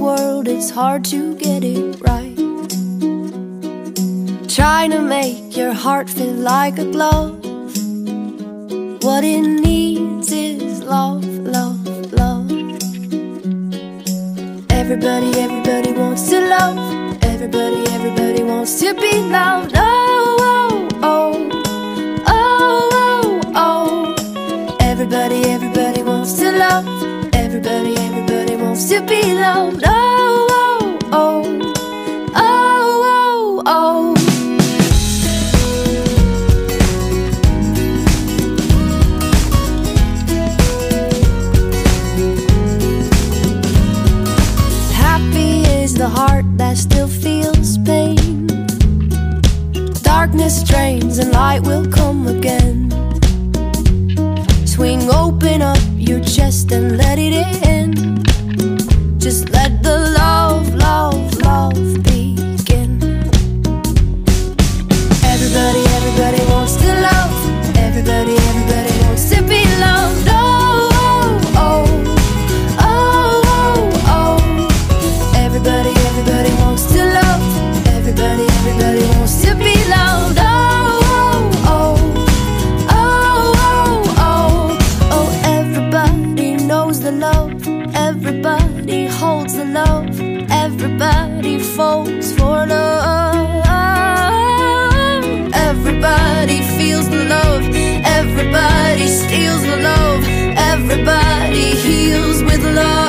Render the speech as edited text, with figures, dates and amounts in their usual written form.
world, it's hard to get it right. Trying to make your heart fit like a glove. What it needs is love, love, love. Everybody, everybody wants to love. Everybody, everybody wants to be loved. Oh, oh, oh, oh, oh, oh. Everybody, everybody wants to love. Everybody, everybody wants to be loved. Oh, oh, oh, oh, oh, oh. The heart that still feels pain. Darkness drains and light will come again. Swing open up your chest and let it in. Just let the love, love, love begin. Everybody, everybody wants to love. Everybody, everybody wants to be loved. Oh, oh, oh, oh, oh. Everybody, everybody wants to love. Everybody, everybody wants to be loved. Oh, oh, oh, oh, oh, oh. Everybody knows the love. Everybody holds the love. Everybody falls for love. Everybody feels the love. Everybody steals the love. Everybody heals with love.